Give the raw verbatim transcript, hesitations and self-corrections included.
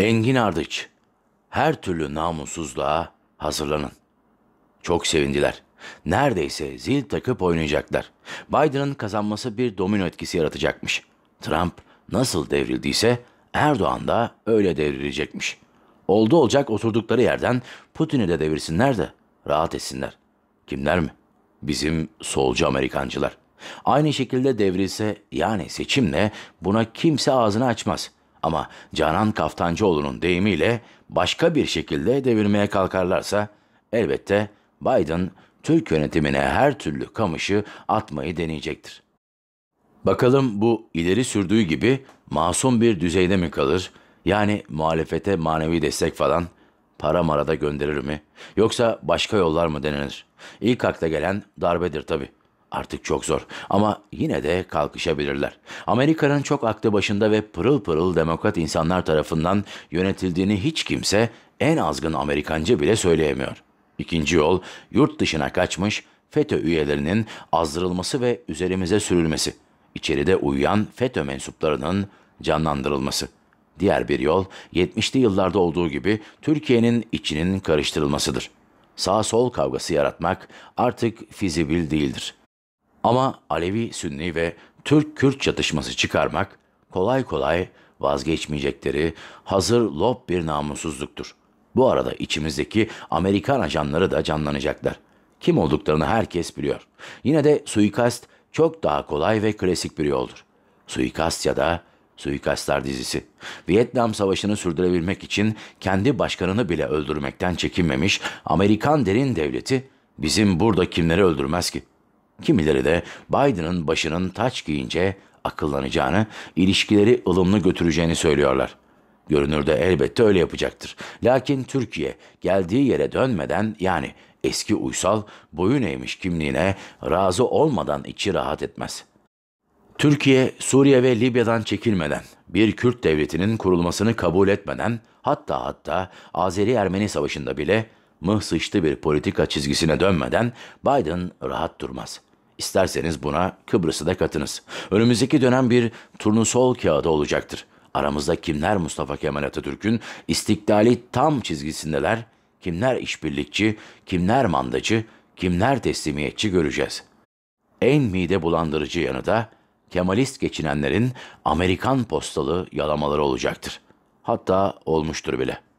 Engin Ardıç, her türlü namussuzluğa hazırlanın. Çok sevindiler. Neredeyse zil takıp oynayacaklar. Biden'ın kazanması bir domino etkisi yaratacakmış. Trump nasıl devrildiyse Erdoğan da öyle devrilecekmiş. Oldu olacak oturdukları yerden Putin'i de devirsinler de rahat etsinler. Kimler mi? Bizim solcu Amerikancılar. Aynı şekilde devrilse yani seçimle buna kimse ağzını açmaz. Ama Canan Kaftancıoğlu'nun deyimiyle başka bir şekilde devirmeye kalkarlarsa elbette Biden Türk yönetimine her türlü kamışı atmayı deneyecektir. Bakalım bu ileri sürdüğü gibi masum bir düzeyde mi kalır? Yani muhalefete manevi destek falan para marada gönderir mi? Yoksa başka yollar mı denenir? İlk akla gelen darbedir tabii. Artık çok zor ama yine de kalkışabilirler. Amerika'nın çok aklı başında ve pırıl pırıl demokrat insanlar tarafından yönetildiğini hiç kimse en azgın Amerikancı bile söyleyemiyor. İkinci yol yurt dışına kaçmış FETÖ üyelerinin azdırılması ve üzerimize sürülmesi. İçeride uyuyan FETÖ mensuplarının canlandırılması. Diğer bir yol yetmişli yıllarda olduğu gibi Türkiye'nin içinin karıştırılmasıdır. Sağ-sol kavgası yaratmak artık fizibil değildir. Ama Alevi-Sünni ve Türk-Kürt çatışması çıkarmak kolay kolay vazgeçmeyecekleri hazır lob bir namussuzluktur. Bu arada içimizdeki Amerikan ajanları da canlanacaklar. Kim olduklarını herkes biliyor. Yine de suikast çok daha kolay ve klasik bir yoldur. Suikast ya da Suikastlar dizisi. Vietnam Savaşı'nı sürdürebilmek için kendi başkanını bile öldürmekten çekinmemiş Amerikan derin devleti bizim burada kimleri öldürmez ki? Kimileri de Biden'ın başının taç giyince akıllanacağını, ilişkileri ılımlı götüreceğini söylüyorlar. Görünürde elbette öyle yapacaktır. Lakin Türkiye geldiği yere dönmeden yani eski uysal boyun eğmiş kimliğine razı olmadan içi rahat etmez. Türkiye, Suriye ve Libya'dan çekilmeden, bir Kürt devletinin kurulmasını kabul etmeden, hatta hatta Azeri-Ermeni savaşında bile mıh sıçtı bir politika çizgisine dönmeden Biden rahat durmaz. İsterseniz buna Kıbrıs'ı da katınız. Önümüzdeki dönem bir turnusol kağıdı olacaktır. Aramızda kimler Mustafa Kemal Atatürk'ün istiklali tam çizgisindeler, kimler işbirlikçi, kimler mandacı, kimler teslimiyetçi göreceğiz. En mide bulandırıcı yanı da Kemalist geçinenlerin Amerikan postalı yalamaları olacaktır. Hatta olmuştur bile.